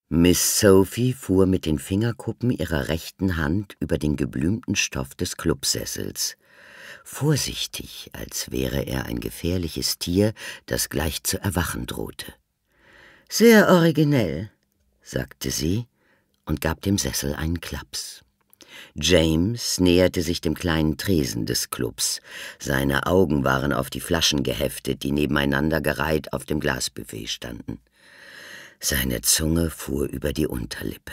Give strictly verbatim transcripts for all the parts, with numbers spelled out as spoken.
Miss Sophie fuhr mit den Fingerkuppen ihrer rechten Hand über den geblümten Stoff des Clubsessels. Vorsichtig, als wäre er ein gefährliches Tier, das gleich zu erwachen drohte. »Sehr originell«, sagte sie und gab dem Sessel einen Klaps. James näherte sich dem kleinen Tresen des Clubs. Seine Augen waren auf die Flaschen geheftet, die nebeneinander gereiht auf dem Glasbuffet standen. Seine Zunge fuhr über die Unterlippe.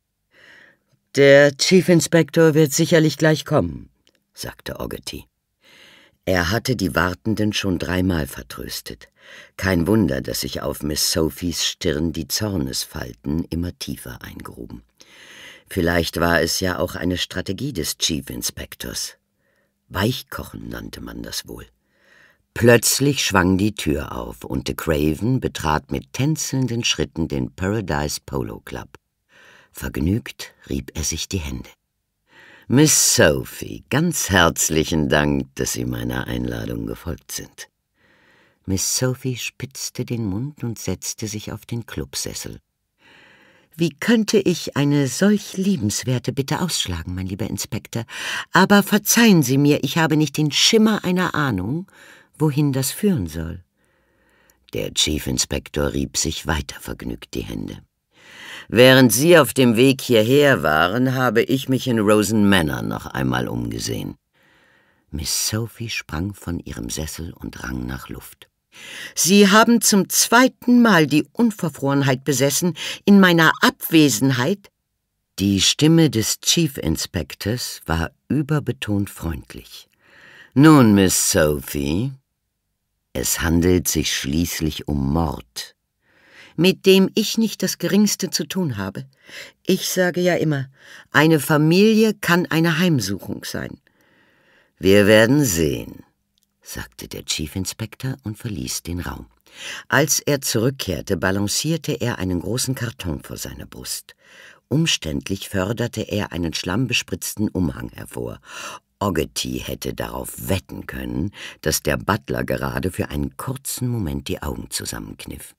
»Der Chief Inspector wird sicherlich gleich kommen«, sagte Ogety. Er hatte die Wartenden schon dreimal vertröstet. Kein Wunder, dass sich auf Miss Sophies Stirn die Zornesfalten immer tiefer eingruben. Vielleicht war es ja auch eine Strategie des Chief Inspectors. Weichkochen nannte man das wohl. Plötzlich schwang die Tür auf und de Craven betrat mit tänzelnden Schritten den Paradise Polo Club. Vergnügt rieb er sich die Hände. »Miss Sophie, ganz herzlichen Dank, dass Sie meiner Einladung gefolgt sind.« Miss Sophie spitzte den Mund und setzte sich auf den Clubsessel. »Wie könnte ich eine solch liebenswerte Bitte ausschlagen, mein lieber Inspektor? Aber verzeihen Sie mir, ich habe nicht den Schimmer einer Ahnung, wohin das führen soll.« Der Chief Inspector rieb sich weiter vergnügt die Hände. »Während Sie auf dem Weg hierher waren, habe ich mich in Rosen Manor noch einmal umgesehen.« Miss Sophie sprang von ihrem Sessel und rang nach Luft. »Sie haben zum zweiten Mal die Unverfrorenheit besessen, in meiner Abwesenheit?« Die Stimme des Chief Inspectors war überbetont freundlich. »Nun, Miss Sophie, es handelt sich schließlich um Mord.« »Mit dem ich nicht das Geringste zu tun habe. Ich sage ja immer, eine Familie kann eine Heimsuchung sein.« »Wir werden sehen«, sagte der Chief Inspector und verließ den Raum. Als er zurückkehrte, balancierte er einen großen Karton vor seiner Brust. Umständlich förderte er einen schlammbespritzten Umhang hervor. Ogety hätte darauf wetten können, dass der Butler gerade für einen kurzen Moment die Augen zusammenkniff.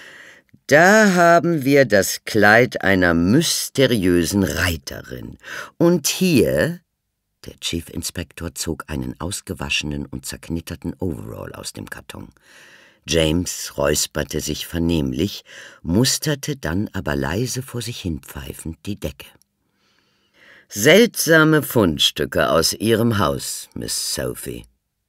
»Da haben wir das Kleid einer mysteriösen Reiterin. Und hier...« Der Chief Inspector zog einen ausgewaschenen und zerknitterten Overall aus dem Karton. James räusperte sich vernehmlich, musterte dann aber leise vor sich hinpfeifend die Decke. »Seltsame Fundstücke aus Ihrem Haus, Miss Sophie.«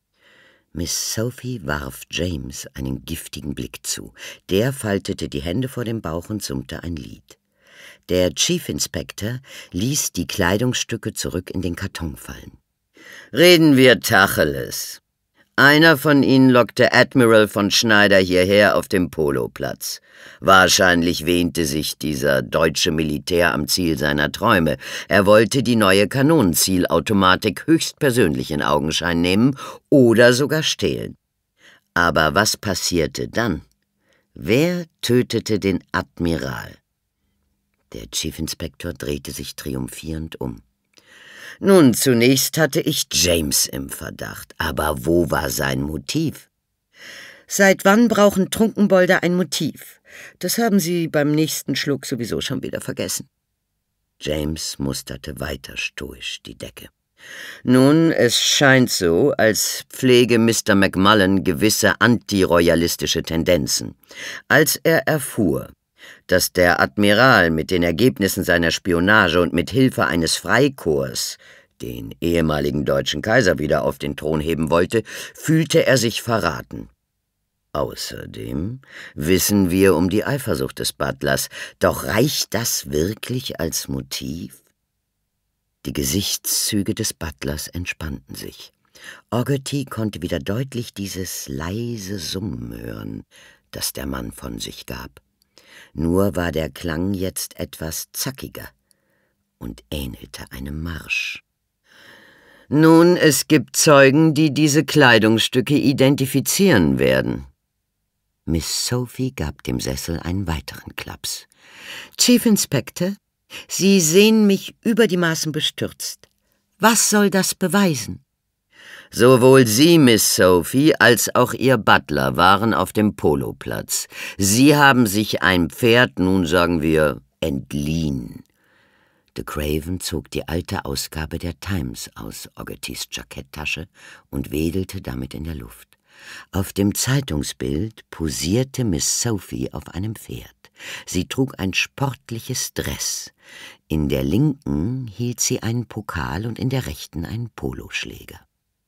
Miss Sophie warf James einen giftigen Blick zu. Der faltete die Hände vor dem Bauch und summte ein Lied. Der Chief Inspector ließ die Kleidungsstücke zurück in den Karton fallen. »Reden wir Tacheles. Einer von Ihnen lockte Admiral von Schneider hierher auf dem Poloplatz. Wahrscheinlich wähnte sich dieser deutsche Militär am Ziel seiner Träume. Er wollte die neue Kanonenzielautomatik höchstpersönlich in Augenschein nehmen oder sogar stehlen. Aber was passierte dann? Wer tötete den Admiral?« Der Chief Inspector drehte sich triumphierend um. »Nun, zunächst hatte ich James im Verdacht. Aber wo war sein Motiv?« »Seit wann brauchen Trunkenbolde ein Motiv? Das haben Sie beim nächsten Schluck sowieso schon wieder vergessen.« James musterte weiter stoisch die Decke. »Nun, es scheint so, als pflege Mister McMullen gewisse antiroyalistische Tendenzen. Als er erfuhr, dass der Admiral mit den Ergebnissen seiner Spionage und mit Hilfe eines Freikorps den ehemaligen deutschen Kaiser wieder auf den Thron heben wollte, fühlte er sich verraten. Außerdem wissen wir um die Eifersucht des Butlers. Doch reicht das wirklich als Motiv?« Die Gesichtszüge des Butlers entspannten sich. Ogety konnte wieder deutlich dieses leise Summen hören, das der Mann von sich gab. Nur war der Klang jetzt etwas zackiger und ähnelte einem Marsch. »Nun, es gibt Zeugen, die diese Kleidungsstücke identifizieren werden.« Miss Sophie gab dem Sessel einen weiteren Klaps. »Chief Inspector, Sie sehen mich über die Maßen bestürzt. Was soll das beweisen?« »Sowohl Sie, Miss Sophie, als auch Ihr Butler waren auf dem Poloplatz. Sie haben sich ein Pferd, nun sagen wir, entliehen. De Craven zog die alte Ausgabe der Times aus Oggettys Jacketttasche und wedelte damit in der Luft. Auf dem Zeitungsbild posierte Miss Sophie auf einem Pferd. Sie trug ein sportliches Dress. In der linken hielt sie einen Pokal und in der rechten einen Poloschläger.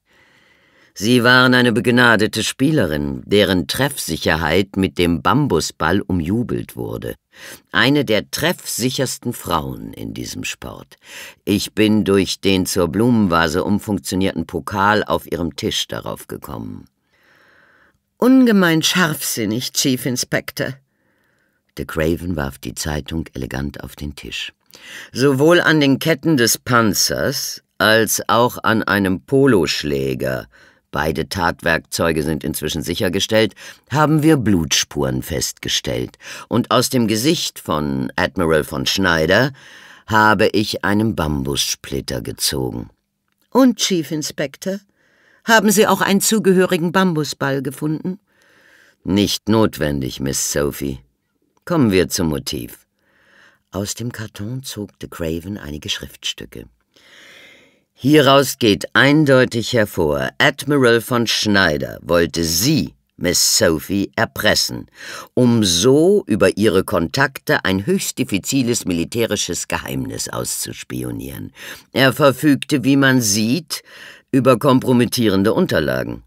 Sie waren eine begnadete Spielerin, deren Treffsicherheit mit dem Bambusball umjubelt wurde. Eine der treffsichersten Frauen in diesem Sport. Ich bin durch den zur Blumenvase umfunktionierten Pokal auf ihrem Tisch darauf gekommen. »Ungemein scharfsinnig, Chief Inspector.« De Craven warf die Zeitung elegant auf den Tisch. »Sowohl an den Ketten des Panzers als auch an einem Poloschläger, beide Tatwerkzeuge sind inzwischen sichergestellt, haben wir Blutspuren festgestellt. Und aus dem Gesicht von Admiral von Schneider habe ich einen Bambussplitter gezogen.« »Und, Chief Inspector, haben Sie auch einen zugehörigen Bambusball gefunden?« »Nicht notwendig, Miss Sophie. Kommen wir zum Motiv.« Aus dem Karton zog de Craven einige Schriftstücke. »Hieraus geht eindeutig hervor, Admiral von Schneider wollte Sie, Miss Sophie, erpressen, um so über Ihre Kontakte ein höchst diffiziles militärisches Geheimnis auszuspionieren. Er verfügte, wie man sieht, über kompromittierende Unterlagen.«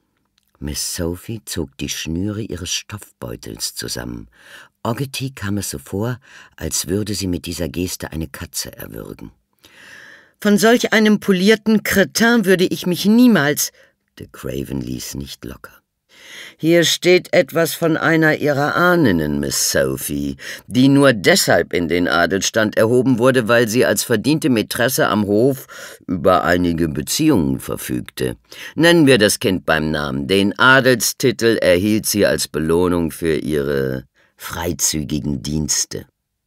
Miss Sophie zog die Schnüre ihres Stoffbeutels zusammen. Oggetty kam es so vor, als würde sie mit dieser Geste eine Katze erwürgen. »Von solch einem polierten Kretin würde ich mich niemals...« De Craven ließ nicht locker. »Hier steht etwas von einer Ihrer Ahnen, Miss Sophie, die nur deshalb in den Adelsstand erhoben wurde, weil sie als verdiente Mätresse am Hof über einige Beziehungen verfügte. Nennen wir das Kind beim Namen. Den Adelstitel erhielt sie als Belohnung für ihre freizügigen Dienste.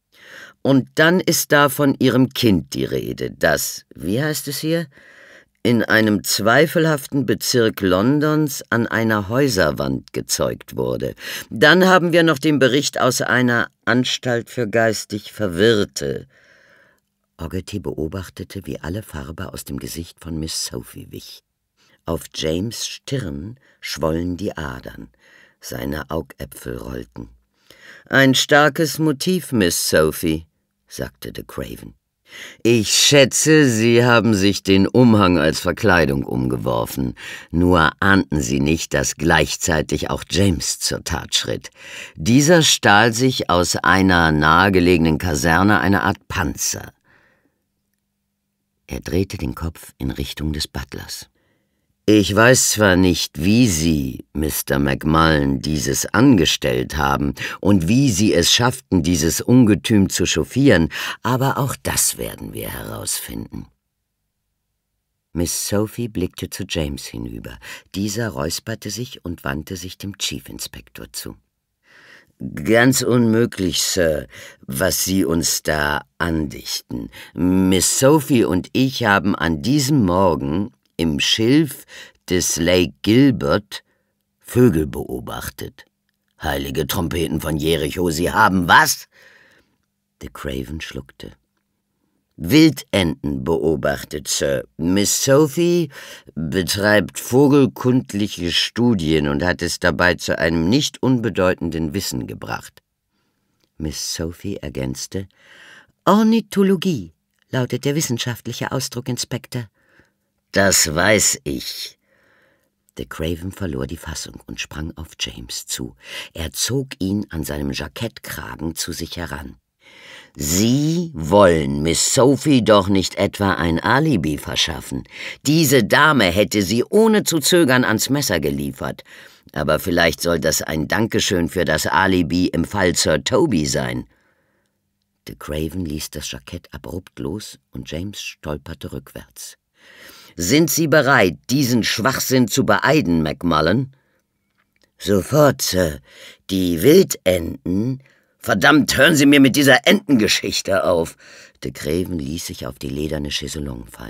Und dann ist da von ihrem Kind die Rede, das, wie heißt es hier, in einem zweifelhaften Bezirk Londons an einer Häuserwand gezeugt wurde. Dann haben wir noch den Bericht aus einer Anstalt für geistig Verwirrte.« Oggetty beobachtete, wie alle Farbe aus dem Gesicht von Miss Sophie wich. Auf James' Stirn schwollen die Adern. Seine Augäpfel rollten. »Ein starkes Motiv, Miss Sophie«, sagte de Craven. »Ich schätze, Sie haben sich den Umhang als Verkleidung umgeworfen. Nur ahnten Sie nicht, dass gleichzeitig auch James zur Tat schritt. Dieser stahl sich aus einer nahegelegenen Kaserne eine Art Panzer.« Er drehte den Kopf in Richtung des Butlers. »Ich weiß zwar nicht, wie Sie, Mister McMullen, dieses angestellt haben und wie Sie es schafften, dieses Ungetüm zu chauffieren, aber auch das werden wir herausfinden.« Miss Sophie blickte zu James hinüber. Dieser räusperte sich und wandte sich dem Chief Inspector zu. »Ganz unmöglich, Sir, was Sie uns da andichten. Miss Sophie und ich haben an diesem Morgen im Schilf des Lake Gilbert Vögel beobachtet.« »Heilige Trompeten von Jericho, Sie haben was?« De Craven schluckte. »Wildenten beobachtet, Sir. Miss Sophie betreibt vogelkundliche Studien und hat es dabei zu einem nicht unbedeutenden Wissen gebracht.« Miss Sophie ergänzte, »Ornithologie lautet der wissenschaftliche Ausdruck, Inspektor.« »Das weiß ich.« De Craven verlor die Fassung und sprang auf James zu. Er zog ihn an seinem Jackettkragen zu sich heran. »Sie wollen Miss Sophie doch nicht etwa ein Alibi verschaffen. Diese Dame hätte sie ohne zu zögern ans Messer geliefert. Aber vielleicht soll das ein Dankeschön für das Alibi im Fall Sir Toby sein.« De Craven ließ das Jackett abrupt los und James stolperte rückwärts. »Sind Sie bereit, diesen Schwachsinn zu beeiden, McMullen?« »Sofort, Sir. Die Wildenten...« »Verdammt, hören Sie mir mit dieser Entengeschichte auf!« De Craven ließ sich auf die lederne Chaiselongue fallen.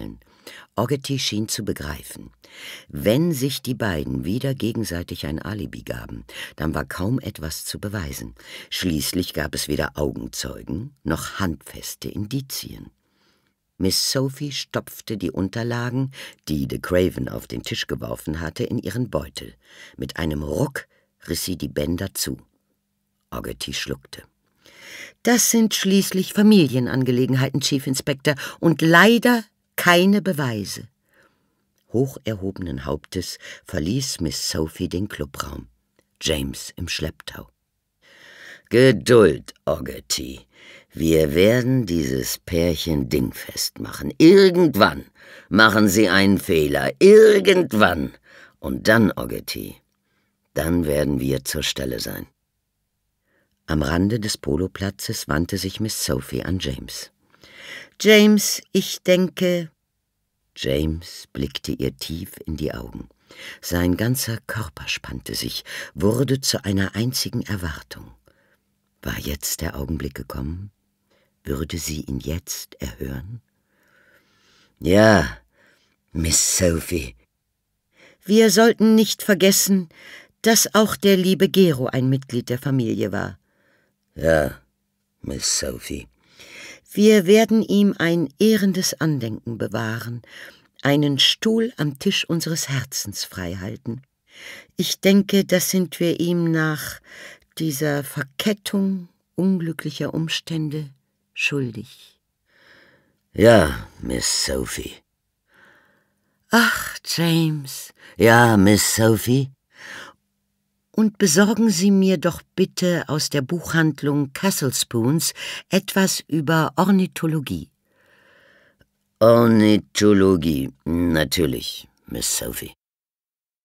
Ogety schien zu begreifen. Wenn sich die beiden wieder gegenseitig ein Alibi gaben, dann war kaum etwas zu beweisen. Schließlich gab es weder Augenzeugen noch handfeste Indizien. Miss Sophie stopfte die Unterlagen, die de Craven auf den Tisch geworfen hatte, in ihren Beutel. Mit einem Ruck riss sie die Bänder zu. Ogety schluckte. »Das sind schließlich Familienangelegenheiten, Chief Inspector, und leider keine Beweise.« Hoch erhobenen Hauptes verließ Miss Sophie den Clubraum. James im Schlepptau. »Geduld, Ogety. Wir werden dieses Pärchen dingfest machen. Irgendwann machen sie einen Fehler. Irgendwann. Und dann, Ogety, dann werden wir zur Stelle sein.« Am Rande des Poloplatzes wandte sich Miss Sophie an James. »James, ich denke...« James blickte ihr tief in die Augen. Sein ganzer Körper spannte sich, wurde zu einer einzigen Erwartung. War jetzt der Augenblick gekommen? Würde sie ihn jetzt erhören? »Ja, Miss Sophie.« »Wir sollten nicht vergessen, dass auch der liebe Gero ein Mitglied der Familie war.« »Ja, Miss Sophie.« »Wir werden ihm ein ehrendes Andenken bewahren, einen Stuhl am Tisch unseres Herzens freihalten. Ich denke, das sind wir ihm nach dieser Verkettung unglücklicher Umstände schuldig.« »Ja, Miss Sophie.« »Ach, James.« »Ja, Miss Sophie.« »Und besorgen Sie mir doch bitte aus der Buchhandlung Castle Spoons etwas über Ornithologie.« »Ornithologie, natürlich, Miss Sophie.«